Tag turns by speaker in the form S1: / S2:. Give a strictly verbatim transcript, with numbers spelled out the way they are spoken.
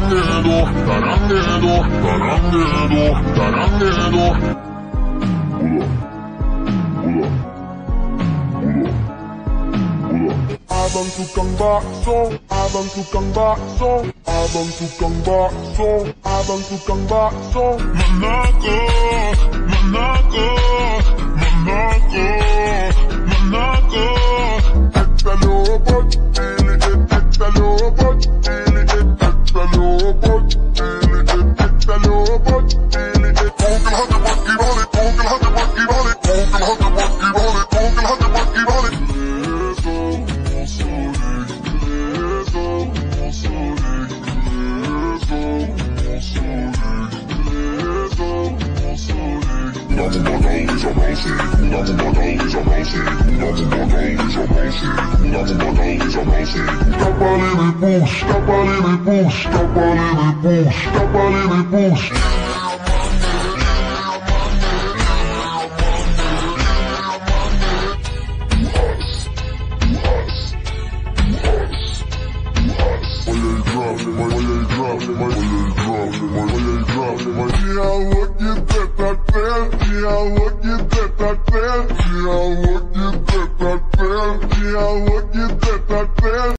S1: tarangueiro, tarangueiro, tarangueiro, tarangueiro. Abang tukang bakso, abang tukang bakso, abang tukang bakso, abang tukang bakso. Manako, manako, manako, manako. Ekta lobot, ili it, ekta lobot, ili it, ekta lobot, ili it, ekta lobot, ili it. Onkel had de bakkie balik, onkel had de bakkie balik, onkel had de bakkie balik, onkel had de bakkie balik. Tapalini push, tapalini push, tapalini push, tapalini push. Yeah, look at that, that there. Yeah, look at that, that there. Yeah, look at that, that there. Yeah, look at that, that there.